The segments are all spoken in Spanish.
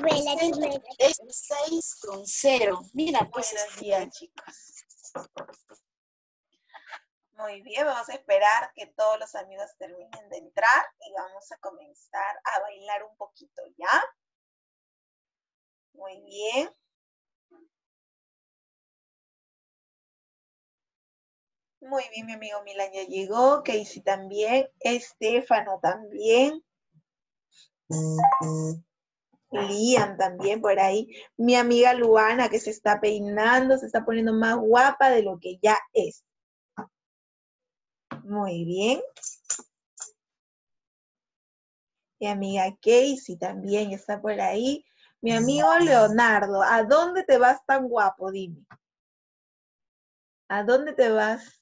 Es 6,0. Mira, pues. Buenos días, chicos. Muy bien, vamos a esperar que todos los amigos terminen de entrar y vamos a comenzar a bailar un poquito, ¿ya? Muy bien. Muy bien, mi amigo Milan ya llegó, Casey también, Estefano también, Liam también por ahí, mi amiga Luana que se está peinando, se está poniendo más guapa de lo que ya es. Muy bien. Mi amiga Casey también está por ahí. Mi amigo Leonardo, ¿a dónde te vas tan guapo? Dime. ¿A dónde te vas?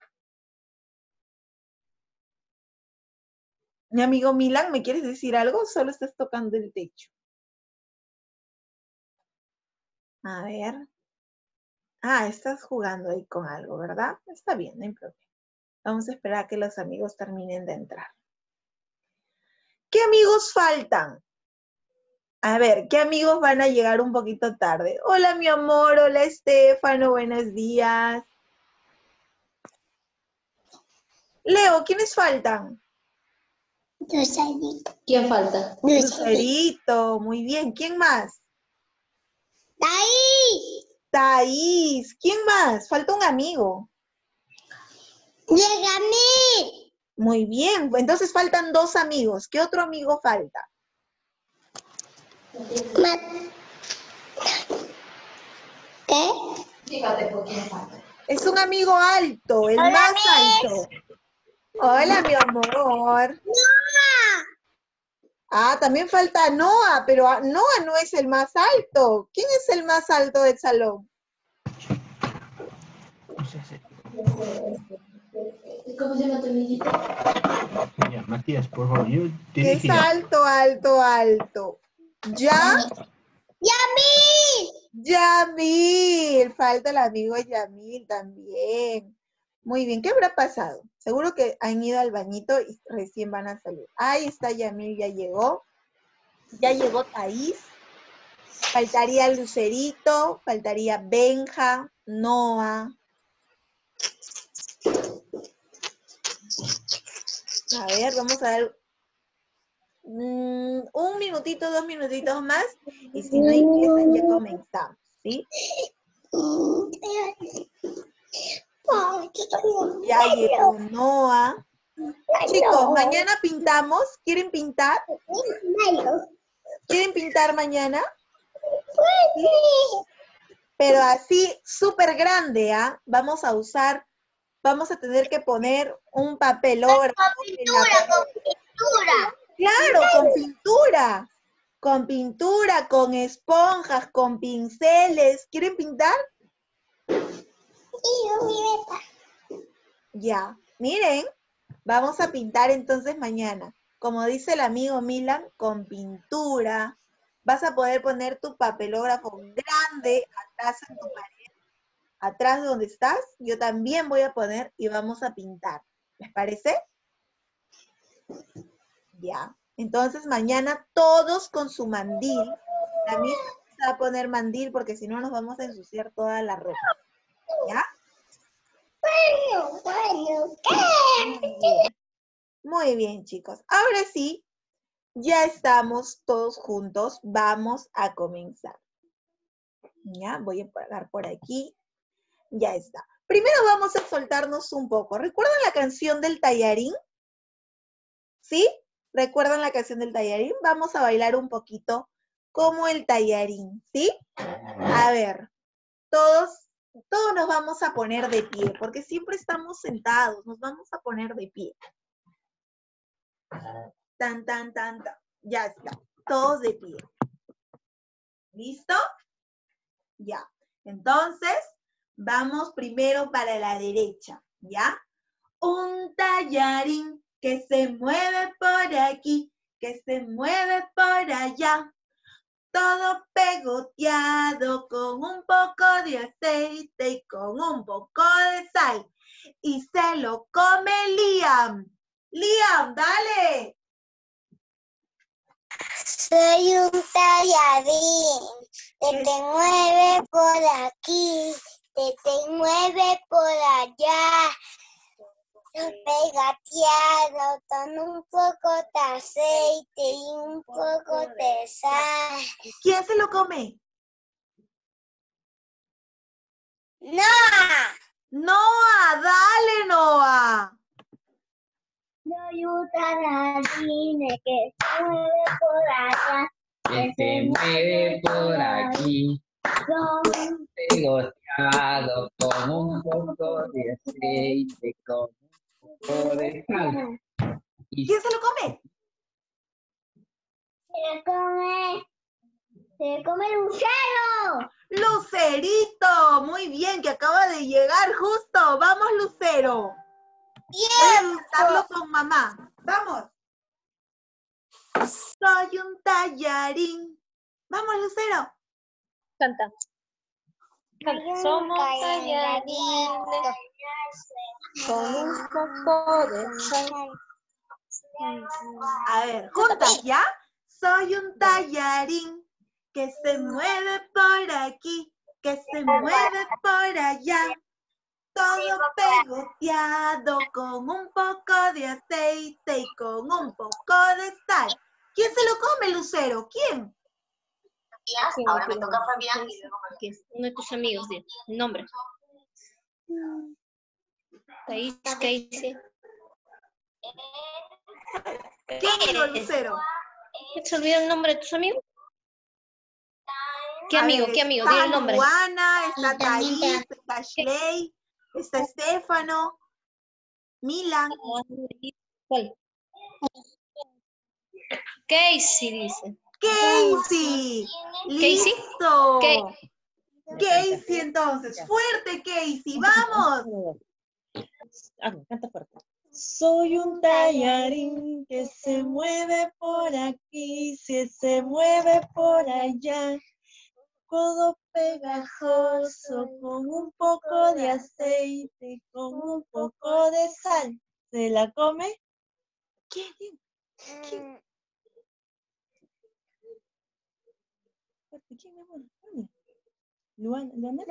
Mi amigo Milan, ¿me quieres decir algo? Solo estás tocando el techo. A ver. Ah, estás jugando ahí con algo, ¿verdad? Está bien, no hay problema. Vamos a esperar a que los amigos terminen de entrar. ¿Qué amigos faltan? A ver, ¿qué amigos van a llegar un poquito tarde? Hola, mi amor. Hola, Estefano. Buenos días. Leo, ¿quiénes faltan? Lucerito. ¿Quién falta? Lucerito. Muy bien. ¿Quién más? Taís. Thaís. ¿Quién más? Falta un amigo. Yegamil. Muy bien. Entonces faltan 2 amigos. ¿Qué otro amigo falta? ¿Qué? Fíjate por quién falta. Es un amigo alto, el Hola, más Miss. alto. Hola, mi amor. ¡No! Ah, también falta Noah, pero Noah no es el más alto. ¿Quién es el más alto del salón? ¿Cómo se llama tu amiguito? Ya, Matías, por favor, yo te ¿Qué dije es ya. alto, alto, alto? ¿Ya? ¡Yamil! Yamil. Falta el amigo Yamil también. Muy bien, ¿qué habrá pasado? Seguro que han ido al bañito y recién van a salir. Ahí está Yamil, ya llegó. Ya llegó Thaís. Faltaría Lucerito, faltaría Benja, Noah. A ver, vamos a dar un minutito, 2 minutitos más. Y si no empiezan, ya comenzamos, ¿sí? Ya llegó Noah. Chicos, mañana pintamos. ¿Quieren pintar? ¿Quieren pintar mañana? ¿Sí? Pero así, súper grande, ¿ah? Vamos a tener que poner un papelógrafo en la pared. Claro, con pintura, con esponjas, con pinceles. ¿Quieren pintar? Ya, miren, vamos a pintar entonces mañana. Como dice el amigo Milan, con pintura. Vas a poder poner tu papelógrafo grande atrás en tu pared, atrás de donde estás. Yo también voy a poner y vamos a pintar. ¿Les parece? Ya. Entonces mañana todos con su mandil. La misma se va a poner mandil porque si no nos vamos a ensuciar toda la ropa. ¿Ya? Muy bien. Muy bien, chicos. Ahora sí, ya estamos todos juntos. Vamos a comenzar. Ya, voy a parar por aquí. Ya está. Primero vamos a soltarnos un poco. ¿Recuerdan la canción del tallarín? ¿Sí? ¿Recuerdan la canción del tallarín? Vamos a bailar un poquito como el tallarín, ¿sí? A ver, todos nos vamos a poner de pie, porque siempre estamos sentados, nos vamos a poner de pie. Tan, tan, tan, tan. Ya está, todos de pie. ¿Listo? Ya. Entonces, vamos primero para la derecha, ¿ya? Un tallarín que se mueve por aquí, que se mueve por allá. Todo pegoteado con un poco de aceite y con un poco de sal. Y se lo come Liam. Liam, dale. Soy un tallarín que te mueve por aquí, que te mueve por allá. Pegateado con un poco de aceite y un poco de sal. ¿Quién se lo come? ¡No! Noah, dale, Noah. Soy un tallarín que se mueve por allá. Que se mueve por aquí, pegoteado con un poco de aceite, con un poco de sal. Y ¿Quién se lo come? Se come el lucero. Lucerito, muy bien, que acaba de llegar justo. Vamos, Lucero. Voy a cantarlo con mamá. Vamos. Soy un tallarín. Vamos, Lucero. Canta. Somos tallarines Con un poco de sal. A ver, juntas, ¿ya? Soy un tallarín que se mueve por aquí, que se mueve por allá. Todo pegoteado con un poco de aceite y con un poco de sal. ¿Quién se lo come, Lucero? ¿Quién? Ahora me toca Fabián. Uno de tus amigos, di. Nombre. Thais, ¿qué dice? ¿Quién dijo, Lucero? ¿Se olvidó el nombre de tus amigos? ¿Qué A amigo? ver, ¿Qué amigo? está Dile el nombre. Luana, está Y también Thaís, está Ashley, está Estefano, Milan. ¿Cuál? Casey dice. Casey. ¿Casey? Listo. Casey. Casey, entonces. Fuerte, Casey. Vamos. Canta fuerte. Soy un tallarín que se mueve por aquí, se mueve por allá. Todo pegajoso, con un poco de aceite, con un poco de sal. ¿Se la come? ¿Quién? ¿Quién, mi amor? ¿Luana?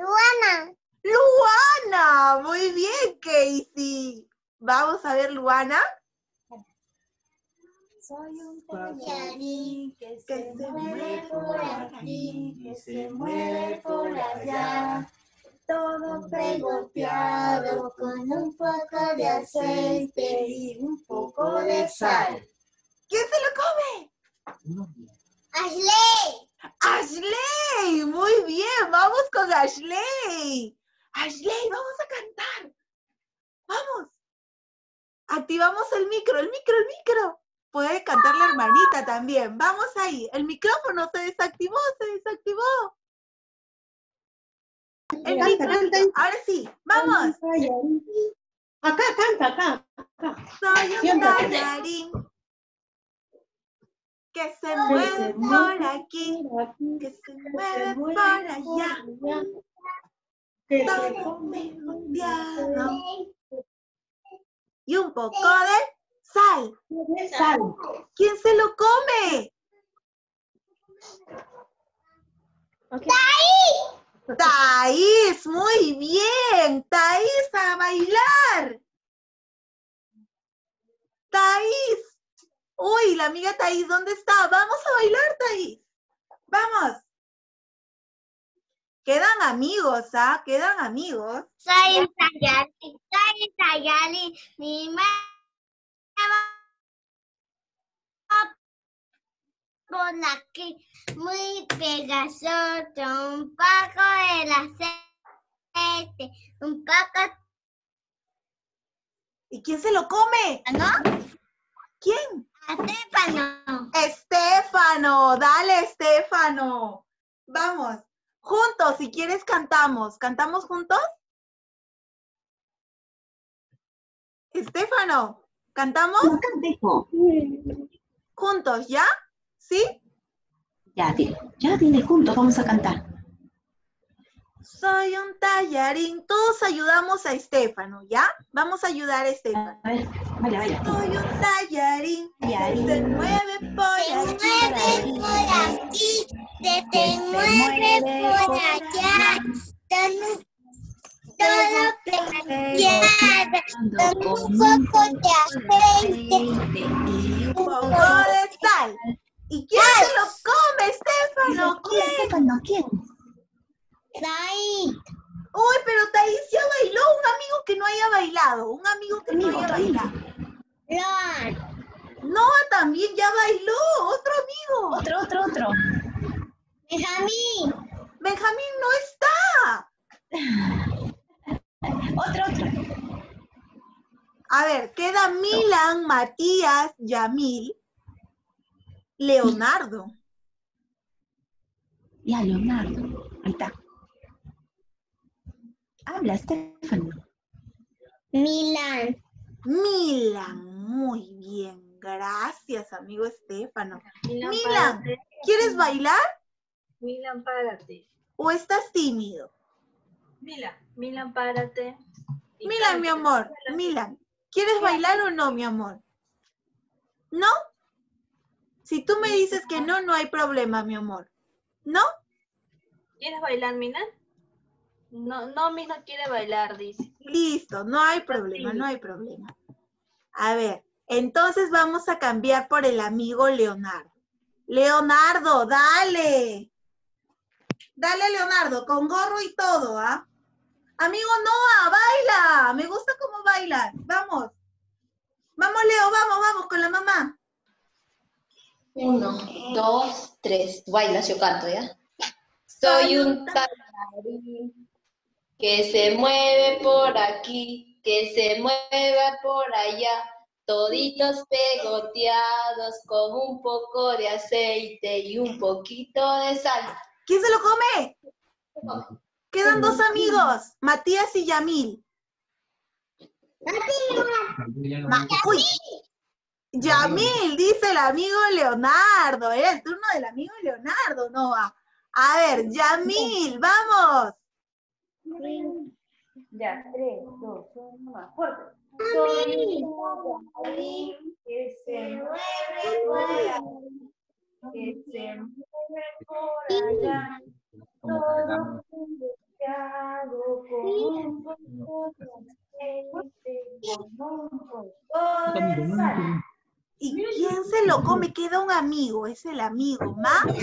Luana. Muy bien, Casey. Vamos a ver, Luana. Soy un tallarín que se mueve por aquí, que se mueve por allá. Todo pegoteado con un poco de aceite y un poco de sal. ¿Quién se lo come? ¡Ashley! Ashley. Muy bien. Vamos con Ashley. Ashley, vamos a cantar. Vamos. Activamos el micro. Puede cantar la hermanita también. Vamos ahí. El micrófono se desactivó. El micrófono. Ahora sí. Vamos. Acá, canta. Soy un tallarín que se mueve por aquí, que se mueve por allá. Todo pegoteado. Y un poco de sal. ¿Quién se lo come? Thaís, muy bien. Thaís, a bailar. Thaís. Uy, la amiga Thaís, ¿dónde está? Vamos a bailar, Thaís. Vamos. Quedan amigos, ¿ah? Quedan amigos. Soy un tallarín, mi mamá por aquí, muy pegajoso, un poco de aceite, un poco, ¿Y quién se lo come? ¿no? ¿Quién? Estefano. Estefano. Dale, Estefano. Vamos. Juntos, si quieres, cantamos. ¿Cantamos juntos? Estefano, ¿cantamos? Juntos, ¿ya? ¿Sí? Ya dile juntos, vamos a cantar. Soy un tallarín. Todos ayudamos a Estefano, ¿ya? Vamos a ayudar a Estefano. A ver, vaya. Soy un tallarín que se mueve por Se aquí. mueve por aquí, se mueve por allá, todo pegateado, con un poco de aceite Y un poco de sal. ¿Y quién se lo come, Estefano? ¿Quién? ¿Quién? Said. Uy, pero Thais ya bailó. Un amigo que no haya bailado. Un amigo que no haya bailado. Lord. Noah también ya bailó. Otro amigo. Otro. Benjamín. Benjamín no está. Otro. A ver, queda Milan, Matías, Yamil, Leonardo. Ya, Leonardo. Ahí está. Habla, Estefano. Milan. Milan, muy bien. Gracias, amigo Estefano. Milan, Milan, párate. ¿quieres bailar Milan, párate. o estás tímido? Milan, párate. Y Milan, mi canta. amor, Milan, ¿quieres bailar o no, mi amor? ¿No? Si tú me dices que no, no hay problema, mi amor. ¿No? ¿Quieres bailar, Milan? No, Miss no quiere bailar, dice. Listo, no hay problema, no hay problema. A ver, entonces vamos a cambiar por el amigo Leonardo. Leonardo, dale. Dale, Leonardo, con gorro y todo, ¿ah? Amigo Noah, baila. Me gusta cómo bailas. Vamos. Vamos, Leo, vamos, con la mamá. 1, 2, 3. Bailas, yo canto, ¿ya? Soy un tallarín que se mueve por aquí, que se mueve por allá, toditos pegoteados con un poco de aceite y un poquito de sal. ¿Quién se lo come? Quedan dos amigos, Matías y Yamil. Uy, Yamil, dice el amigo Leonardo. Era el turno del amigo Leonardo, Noah. A ver, Yamil, vamos. Ya, 3, 2, 1, más fuerte. Soy un tallarín que se mueve por aquí, que se mueve por allá, todo bloqueado con un poco de aceite, con un poco de sal. ¿Y quién se lo come? Queda un amigo, es el amigo,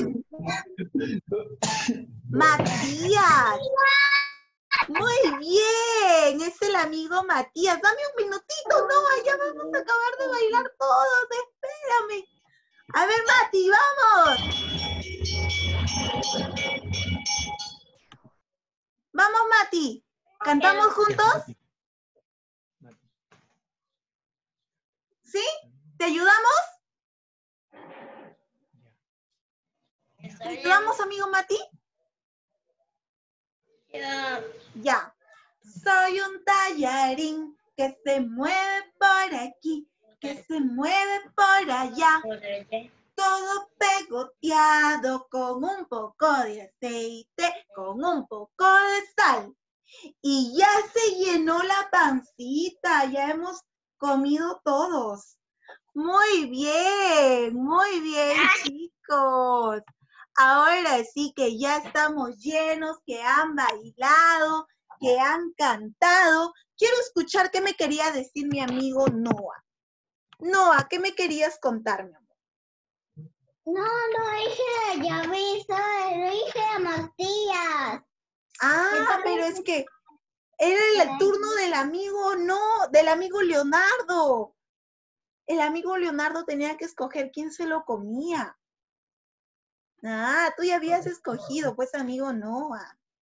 Matías. Muy bien, es el amigo Matías. Dame un minutito, no, ya vamos a acabar de bailar todos, espérame. A ver, Mati, vamos. Vamos, Mati. ¿Cantamos juntos? ¿Sí? ¿Te ayudamos? ¿Te ayudamos, amigo Mati? Ya. Soy un tallarín que se mueve por aquí, que se mueve por allá. Todo pegoteado con un poco de aceite, con un poco de sal. Y ya se llenó la pancita, ya hemos comido todos. Muy bien, chicos. Ahora sí que ya estamos llenos, que han bailado, que han cantado. Quiero escuchar qué me quería decir mi amigo Noah. Noah, ¿qué me querías contar, mi amor? No, lo dije a Yavisa, lo dije a Matías. Ah, pero es que era el turno del amigo, del amigo Leonardo. El amigo Leonardo tenía que escoger quién se lo comía. Ah, tú ya habías escogido, pues, amigo Noah.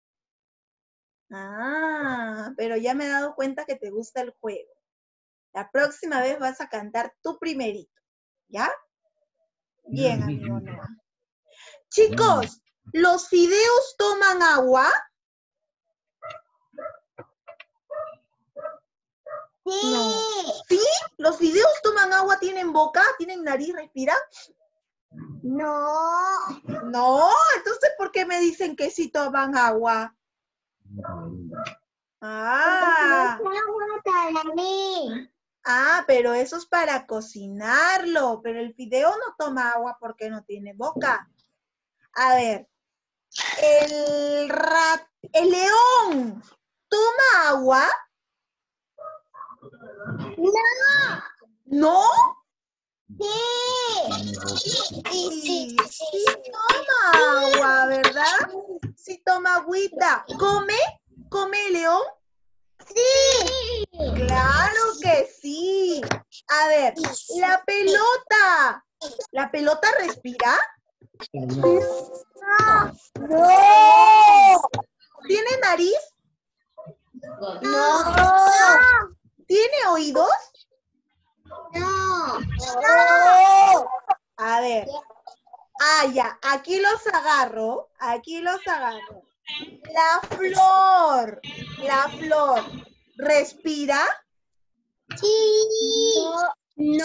Ah, pero ya me he dado cuenta que te gusta el juego. La próxima vez vas a cantar tú primerito, ¿ya? Bien, amigo Noah. Chicos, ¿los fideos toman agua? Sí. No. ¿Sí? ¿Los fideos toman agua? ¿Tienen boca? ¿Tienen nariz? ¿Respiran? No. No, entonces ¿por qué me dicen que sí toman agua? Ah, pero eso es para cocinarlo. Pero el fideo no toma agua porque no tiene boca. A ver, el león toma agua. ¿No? Sí toma agua, ¿verdad? Sí toma agüita. ¿Come el león? Sí. Claro que sí. A ver, la pelota respira? No. ¿Tiene nariz? No. ¿Tiene oídos? No. A ver. Ah, ya. Aquí los agarro. La flor. ¿Respira? Sí. No.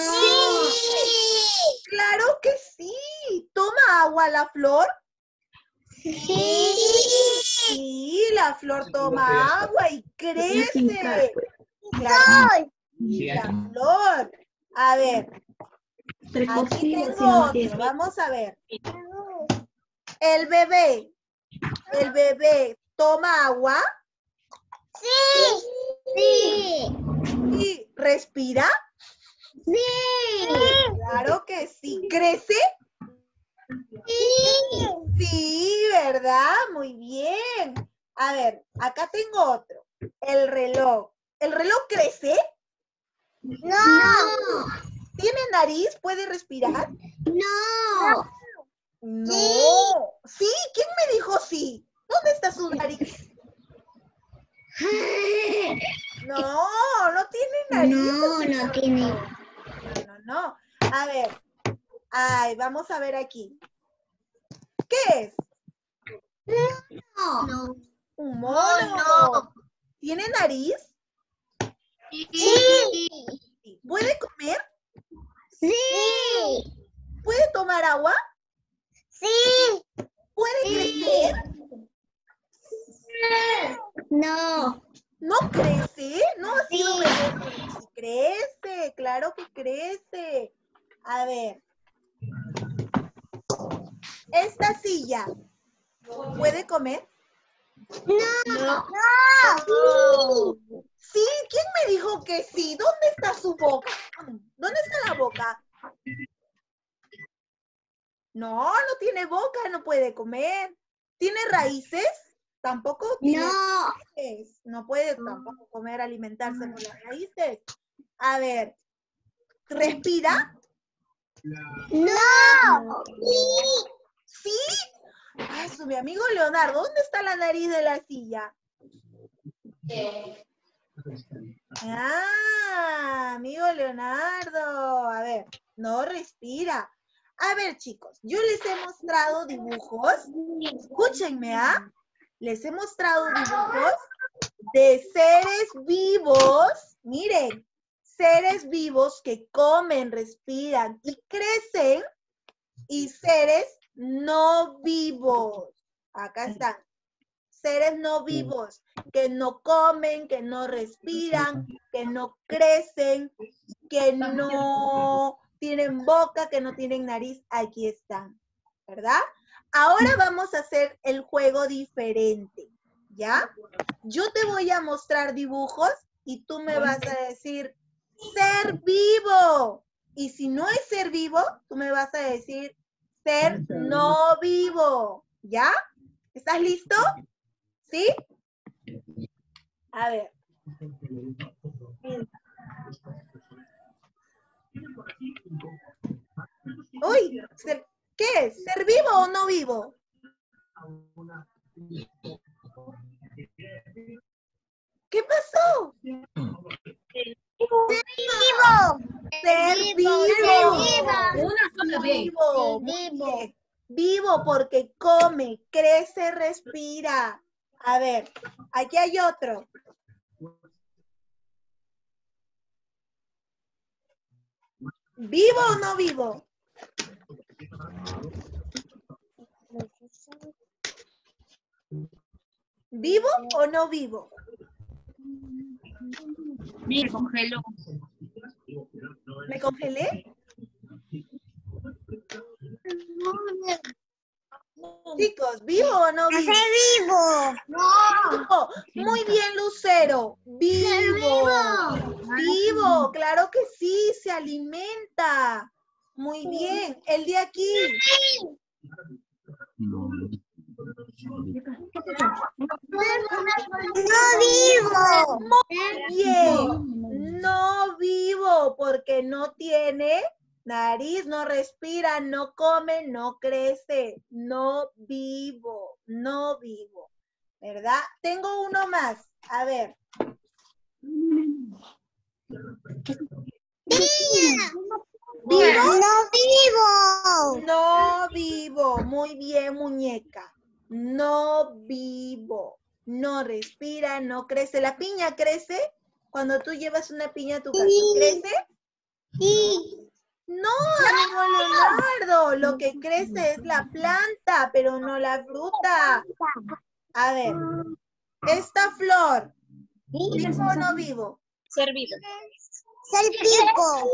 Claro que sí. ¿Toma agua la flor? Sí. Sí, la flor toma agua y crece. Claro. La flor. A ver. Aquí tengo otro. Vamos a ver. El bebé toma agua. Sí. ¿Y respira? Sí. Claro que sí. ¿Crece? Sí. Sí, ¿verdad? Muy bien. A ver, acá tengo otro. El reloj. ¿El reloj crece? No. ¿Tiene nariz? ¿Puede respirar? No. No. ¿Sí? ¿Quién me dijo sí? ¿Dónde está su nariz? No tiene nariz. No tiene. No. A ver. Ay, vamos a ver aquí. ¿Qué es? No. Un mono. ¿Tiene nariz? Sí. ¿Puede comer? Sí. ¿Puede tomar agua? Sí. ¿Puede crecer? No. ¿No crece? No ha sido Sí. bebé. Sí crece, claro que crece. A ver. ¿Esta silla puede comer? No. Sí, ¿quién me dijo que sí? ¿Dónde está su boca? ¿Dónde está la boca? No tiene boca, no puede comer. ¿Tiene raíces? Tampoco tiene raíces. No puede tampoco comer, alimentarse por las raíces. A ver, ¿respira? No. ¿Sí? Ay, mi amigo Leonardo, ¿dónde está la nariz de la silla? Ah, amigo Leonardo. A ver, no respira. A ver, chicos, yo les he mostrado dibujos. Escúchenme, ¿ah? Les he mostrado dibujos de seres vivos. Miren, seres vivos que comen, respiran y crecen. Y seres no vivos. Acá están. Seres no vivos que no comen, que no respiran, que no crecen, que no tienen boca, que no tienen nariz. Aquí están, ¿verdad? Ahora vamos a hacer el juego diferente, ¿ya? Yo te voy a mostrar dibujos y tú me vas a decir ser vivo. Y si no es ser vivo, tú me vas a decir ser no vivo, ¿ya? ¿Estás listo? ¿Sí? A ver. Uy, ¿qué es? ¿Ser vivo o no vivo? ¿Qué pasó? Ser vivo. Vivo porque come, crece, respira. A ver, aquí hay otro. ¿Vivo o no vivo? ¿Vivo o no vivo? Me congeló. ¿Me congelé? Chicos, ¿vivo o no vivo? vivo! Vivo. Muy bien, Lucero. Vivo. Vivo, claro que sí, se alimenta. Muy bien. El de aquí. No. ¡No vivo! Bien. No vivo porque no tiene nariz, no respira, no come, no crece. No vivo. No vivo. ¿Verdad? Tengo uno más. A ver. ¿Vivo? ¡No vivo! No vivo. Muy bien, muñeca. No vivo. No respira, no crece. ¿La piña crece? Cuando tú llevas una piña a tu casa, ¿crece? Sí. No, amigo Leonardo. Lo que crece es la planta, pero no la fruta. A ver. Esta flor. ¿Vivo o no vivo? Servido. ¡Ser vivo!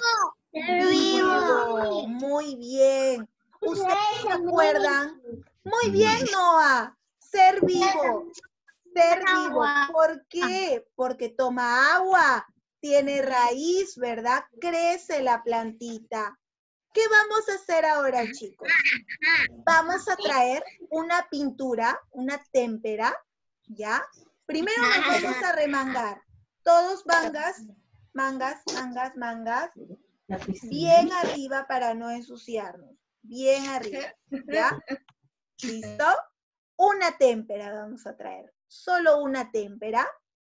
Vivo. Muy bien. ¿Ustedes se acuerdan? Muy bien, Noah. Ser vivo. Ser vivo. ¿Por qué? Porque toma agua, tiene raíz, ¿verdad? Crece la plantita. ¿Qué vamos a hacer ahora, chicos? Vamos a traer una pintura, una témpera, ¿ya? Primero nos vamos a remangar. Todos mangas, mangas, mangas, mangas. Bien arriba para no ensuciarnos. Bien arriba, ¿ya? ¿Listo? Una témpera vamos a traer. Solo una témpera.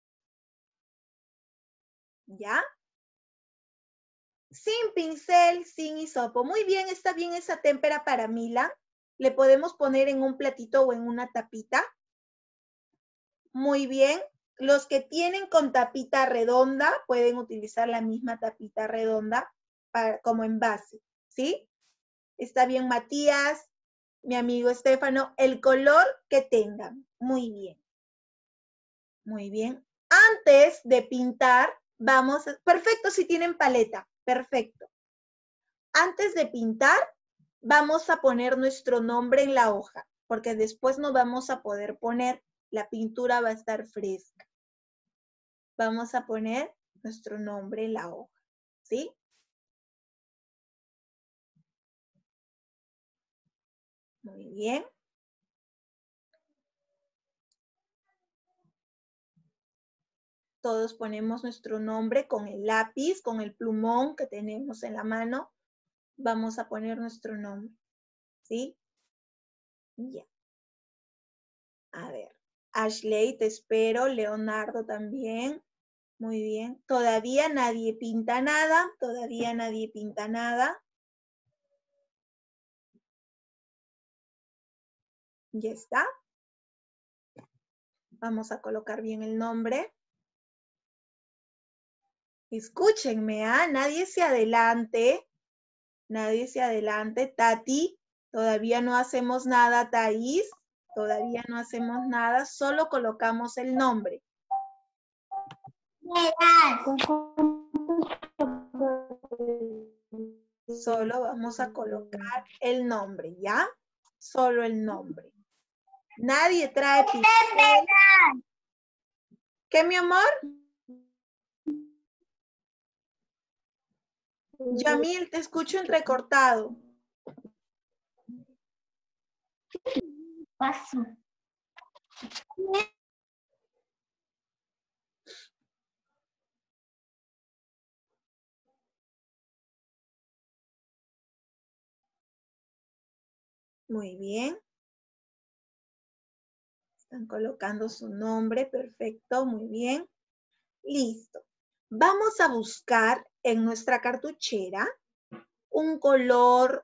¿Ya? Sin pincel, sin hisopo. Muy bien, está bien esa témpera para Mila. Le podemos poner en un platito o en una tapita. Muy bien. Los que tienen con tapita redonda pueden utilizar la misma tapita redonda como envase. ¿Sí? Está bien, Matías, mi amigo Estefano, el color que tengan. Muy bien. Muy bien. Antes de pintar, vamos a... Perfecto, si tienen paleta. Perfecto. Antes de pintar, vamos a poner nuestro nombre en la hoja, porque después no vamos a poder poner, la pintura va a estar fresca. Vamos a poner nuestro nombre en la hoja, ¿sí? Muy bien. Todos ponemos nuestro nombre con el lápiz, con el plumón que tenemos en la mano. Vamos a poner nuestro nombre, ¿sí? Ya. A ver. Ashley, te espero. Leonardo también. Muy bien. Todavía nadie pinta nada. Todavía nadie pinta nada. Ya está. Vamos a colocar bien el nombre. Escúchenme, ¿ah? Nadie se adelante. Nadie se adelante. Tati, todavía no hacemos nada. Thaís, todavía no hacemos nada. Solo colocamos el nombre. Solo vamos a colocar el nombre, ¿ya? Solo el nombre. Nadie trae pincel. ¿Qué, mi amor? Yamil, te escucho entrecortado. Paso. Muy bien. Están colocando su nombre. Perfecto, muy bien. Listo. Vamos a buscar en nuestra cartuchera un color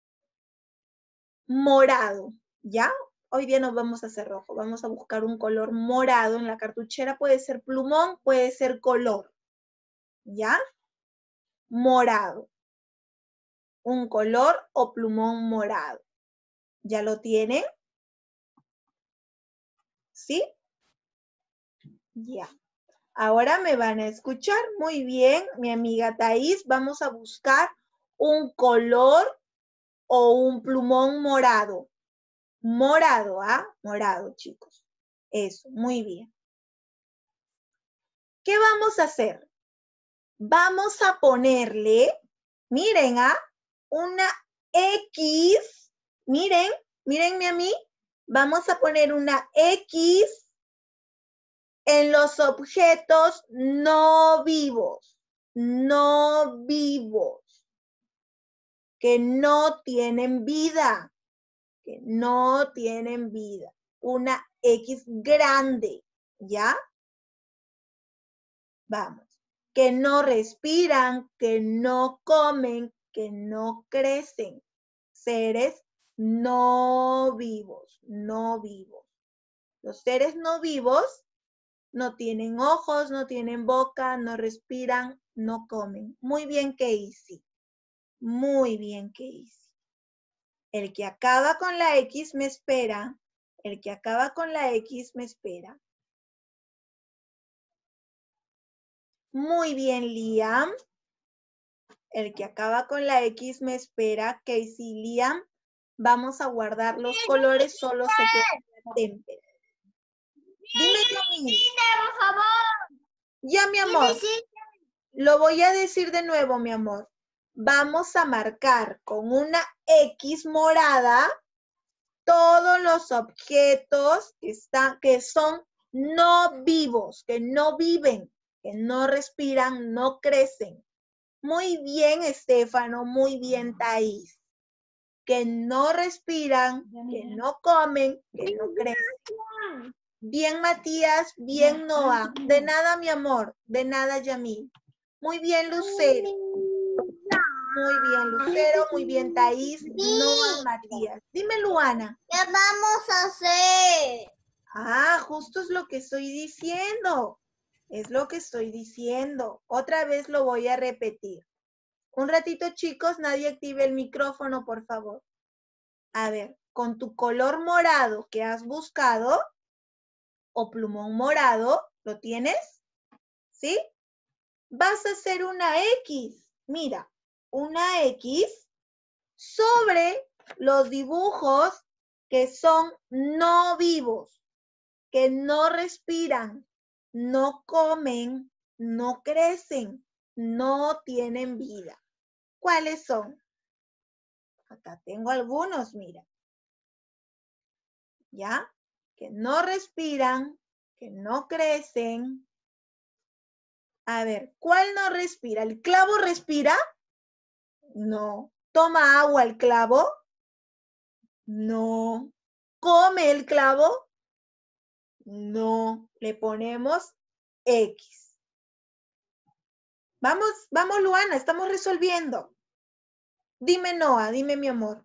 morado, ¿ya? Hoy día no vamos a hacer rojo. Vamos a buscar un color morado en la cartuchera. Puede ser plumón, puede ser color, ¿ya? Morado. Un color o plumón morado. ¿Ya lo tienen? ¿Sí? Ya. Ahora me van a escuchar. Muy bien, mi amiga Thais. Vamos a buscar un color o un plumón morado. Morado, ¿ah? Morado, chicos. Eso, muy bien. ¿Qué vamos a hacer? Vamos a ponerle, miren, ¿ah? Una X. Miren, mírenme a mí. Vamos a poner una X en los objetos no vivos. No vivos. Que no tienen vida. Que no tienen vida. Una X grande, ¿ya? Vamos. Que no respiran, que no comen, que no crecen. Seres no vivos, no vivos. Los seres no vivos no tienen ojos, no tienen boca, no respiran, no comen. Muy bien, Casey. Muy bien, Casey. El que acaba con la X me espera. El que acaba con la X me espera. Muy bien, Liam. El que acaba con la X me espera. Casey, Liam. Vamos a guardar los colores, solo se queda la témpera. Dime, Yamil. Por favor. Ya, mi amor. Lo voy a decir de nuevo, mi amor. Vamos a marcar con una X morada todos los objetos que son no vivos, que no viven, que no respiran, no crecen. Muy bien, Estefano, muy bien, Thais. Que no respiran, que no comen, que no crecen. Bien, Matías, bien, Noah. De nada, mi amor, de nada, Yamil. Muy bien, Lucero. Muy bien, Lucero, muy bien, Thais, Noah, Matías. Dime, Luana. ¿Qué vamos a hacer? Ah, justo es lo que estoy diciendo. Es lo que estoy diciendo. Otra vez lo voy a repetir. Un ratito, chicos, nadie active el micrófono, por favor. A ver, con tu color morado que has buscado, o plumón morado, ¿lo tienes? ¿Sí? Vas a hacer una X. Mira, una X sobre los dibujos que son no vivos, que no respiran, no comen, no crecen, no tienen vida. ¿Cuáles son? Acá tengo algunos, mira. ¿Ya? Que no respiran, que no crecen. A ver, ¿cuál no respira? ¿El clavo respira? No. ¿Toma agua el clavo? No. ¿Come el clavo? No. Le ponemos X. Vamos, vamos, Luana, estamos resolviendo. Dime, Noah, dime, mi amor.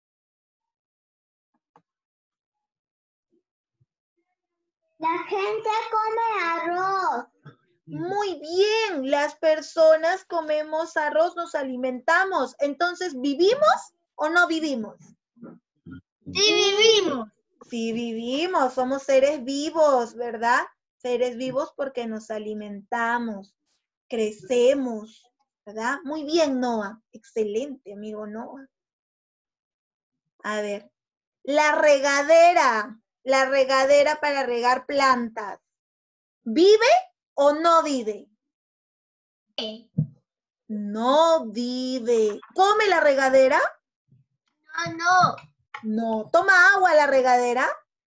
La gente come arroz. Muy bien, las personas comemos arroz, nos alimentamos. Entonces, ¿vivimos o no vivimos? Sí, vivimos. Sí, vivimos, somos seres vivos, ¿verdad? Seres vivos porque nos alimentamos, crecemos, ¿verdad? Muy bien, Noah. Excelente, amigo Noah. A ver, la regadera para regar plantas. ¿Vive o no vive? No vive. ¿Come la regadera? No. No. ¿Toma agua la regadera?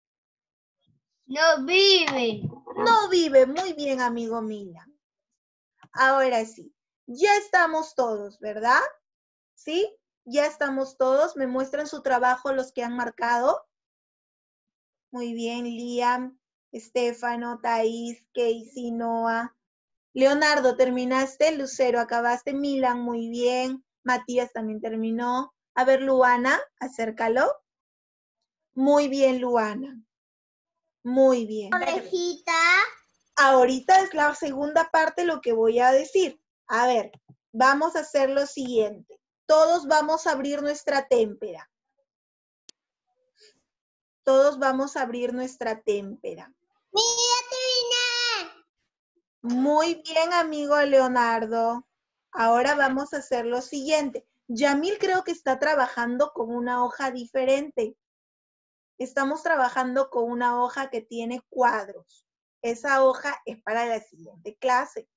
No vive. No vive. Muy bien, amigo mío. Ahora sí. Ya estamos todos, ¿verdad? ¿Sí? Ya estamos todos. ¿Me muestran su trabajo los que han marcado? Muy bien, Liam, Estefano, Thais, Casey, Noah. Leonardo, ¿terminaste? Lucero, acabaste. Milan, muy bien. Matías también terminó. A ver, Luana, acércalo. Muy bien, Luana. Muy bien. Conejita. Ahorita es la segunda parte lo que voy a decir. A ver, vamos a hacer lo siguiente. Todos vamos a abrir nuestra témpera. Todos vamos a abrir nuestra témpera. Muy bien, amigo Leonardo. Ahora vamos a hacer lo siguiente. Yamil creo que está trabajando con una hoja diferente. Estamos trabajando con una hoja que tiene cuadros. Esa hoja es para la siguiente clase.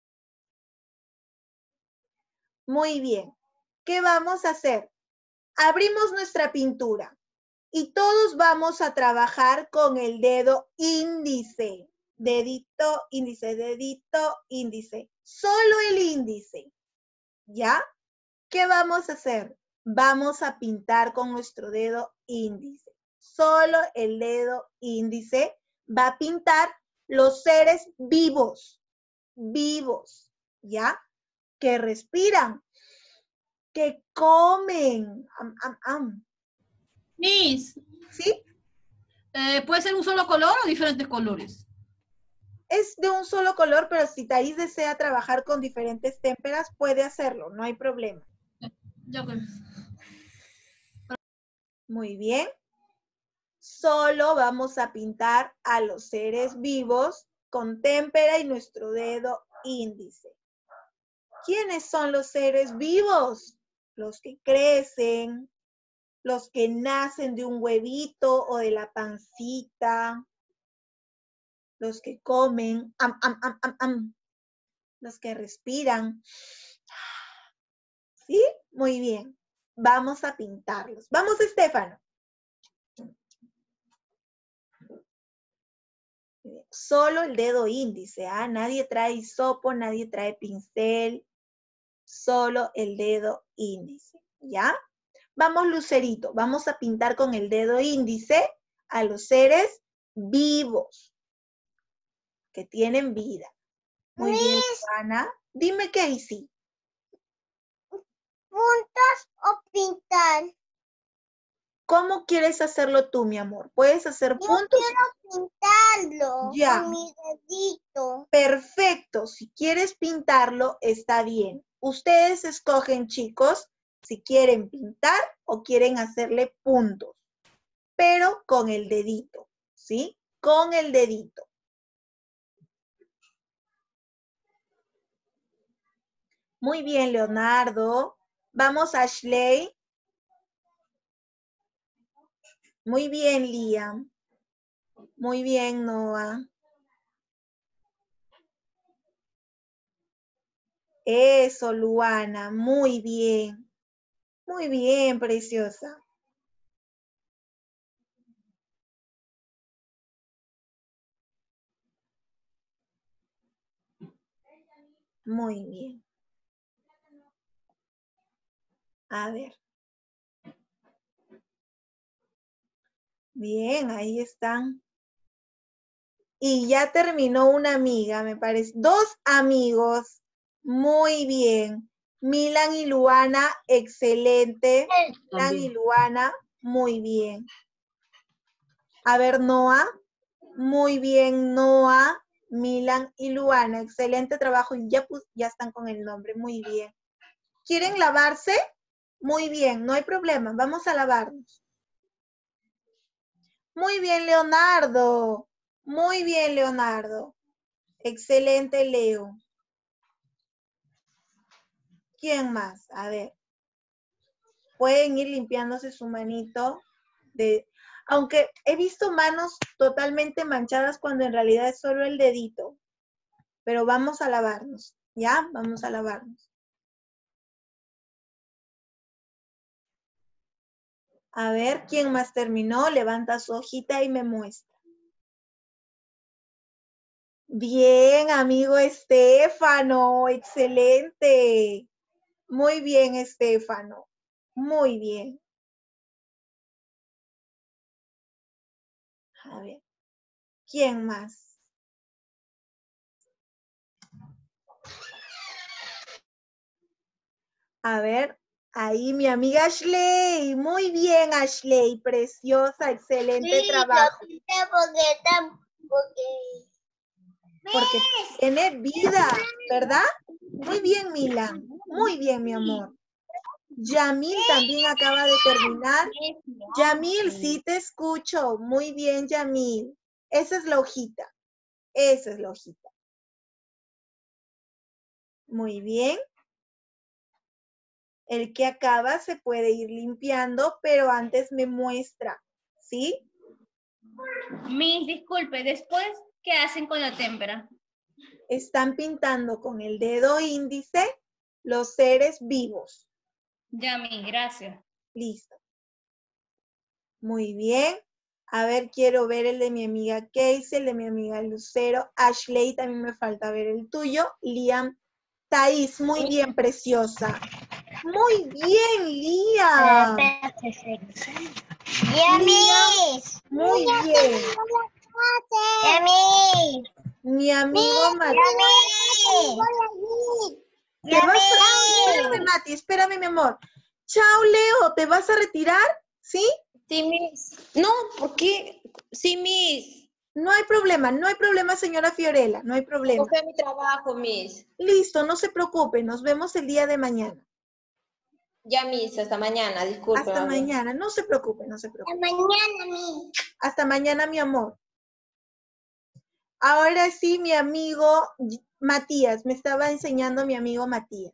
Muy bien. ¿Qué vamos a hacer? Abrimos nuestra pintura y todos vamos a trabajar con el dedo índice. Dedito, índice, dedito, índice. Solo el índice. ¿Ya? ¿Qué vamos a hacer? Vamos a pintar con nuestro dedo índice. Solo el dedo índice va a pintar los seres vivos. Vivos. ¿Ya? Que respiran. Que comen. Miss, ¿Sí? ¿puede ser un solo color o diferentes colores? Es de un solo color, pero si Thais desea trabajar con diferentes témperas, puede hacerlo, no hay problema. Ya creo. Muy bien. Solo vamos a pintar a los seres vivos con témpera y nuestro dedo índice. ¿Quiénes son los seres vivos? Los que crecen, los que nacen de un huevito o de la pancita, los que comen, los que respiran. ¿Sí? Muy bien. Vamos a pintarlos. Vamos, Estefano. Solo el dedo índice, ¿ah? Nadie trae hisopo, nadie trae pincel. Solo el dedo índice, ¿ya? Vamos, Lucerito. Vamos a pintar con el dedo índice a los seres vivos que tienen vida. Muy bien, Ana. Dime, Casey. ¿Puntos o pintar? ¿Cómo quieres hacerlo tú, mi amor? ¿Puedes hacer Yo puntos? quiero pintarlo Ya. con mi dedito. Perfecto. Si quieres pintarlo, está bien. Ustedes escogen, chicos, si quieren pintar o quieren hacerle puntos. Pero con el dedito, ¿sí? Con el dedito. Muy bien, Leonardo. Vamos, Ashley. Muy bien, Liam. Muy bien, Noah. Eso, Luana. Muy bien. Muy bien, preciosa. Muy bien. A ver. Bien, ahí están. Y ya terminó una amiga, me parece. 2 amigos. Muy bien. Milan y Luana, excelente. Milan y Luana, muy bien. A ver, Noah. Muy bien, Noah, Milan y Luana. Excelente trabajo. Y ya están con el nombre. Muy bien. ¿Quieren lavarse? Muy bien, no hay problema. Vamos a lavarnos. Muy bien, Leonardo. Muy bien, Leonardo. Excelente, Leo. ¿Quién más? A ver. Pueden ir limpiándose su manito. Aunque he visto manos totalmente manchadas cuando en realidad es solo el dedito. Pero vamos a lavarnos, ¿ya? Vamos a lavarnos. A ver, ¿quién más terminó? Levanta su hojita y me muestra. Bien, amigo Estefano, excelente. Muy bien, Estefano. Muy bien. A ver, ¿quién más? A ver, ahí mi amiga Ashley. Muy bien, Ashley. Preciosa, excelente trabajo. Lo pinté Porque tiene vida, ¿verdad? Muy bien, Milan. Muy bien, mi amor. Yamil también acaba de terminar. Yamil, sí te escucho. Muy bien, Yamil. Esa es la hojita. Esa es la hojita. Muy bien. El que acaba se puede ir limpiando, pero antes me muestra, ¿sí? Miss, disculpe, después, ¿qué hacen con la témpera? Están pintando con el dedo índice los seres vivos. Ya, Miss, gracias. Listo. Muy bien. A ver, quiero ver el de mi amiga Casey, el de mi amiga Lucero. Ashley, también me falta ver el tuyo. Liam, Thais, muy bien, preciosa. Muy bien, Liam. Yamis. Muy bien. Yamis. Mi amigo Mati. Espérame, Mati, espérame, mi amor. Chao, Leo, ¿te vas a retirar? ¿Sí? Sí, Miss. No, ¿por qué? Sí, Miss. No hay problema, señora Fiorella, no hay problema. Cogí mi trabajo, Miss. Listo, no se preocupe, nos vemos el día de mañana. Ya, Miss, hasta mañana, disculpe. Hasta mami. mañana, no se preocupe, no se preocupe. Mañana, mi. Hasta mañana, mi amor. Ahora sí, mi amigo Matías, me estaba enseñando mi amigo Matías.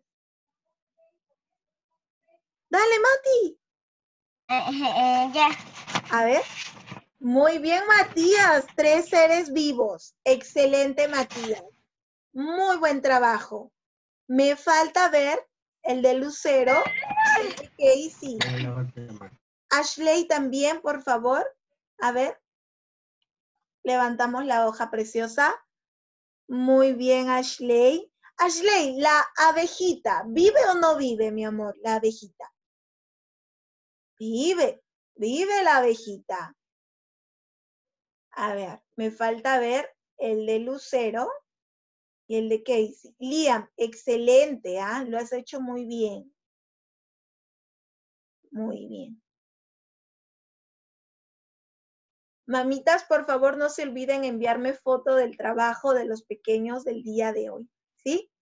Dale, Mati. Ya. A ver. Muy bien, Matías. 3 seres vivos. Excelente, Matías. Muy buen trabajo. Me falta ver el de Lucero, el de Casey. Ashley también, por favor. A ver. Levantamos la hoja preciosa. Muy bien, Ashley. Ashley, la abejita, ¿vive o no vive, mi amor? La abejita. Vive la abejita. A ver, me falta ver el de Lucero y el de Casey. Liam, excelente, ¿ah? Lo has hecho muy bien. Muy bien. Mamitas, por favor, no se olviden enviarme foto del trabajo de los pequeños del día de hoy, ¿sí?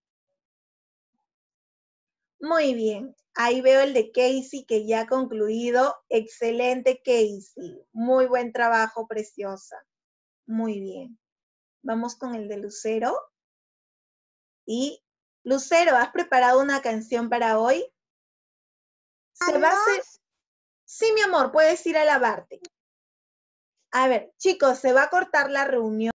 Muy bien. Ahí veo el de Casey que ya ha concluido. Excelente, Casey. Muy buen trabajo, preciosa. Muy bien. Vamos con el de Lucero. Y, Lucero, ¿has preparado una canción para hoy? ¿Se va a hacer? Sí, mi amor, puedes ir a lavarte. A ver, chicos, se va a cortar la reunión.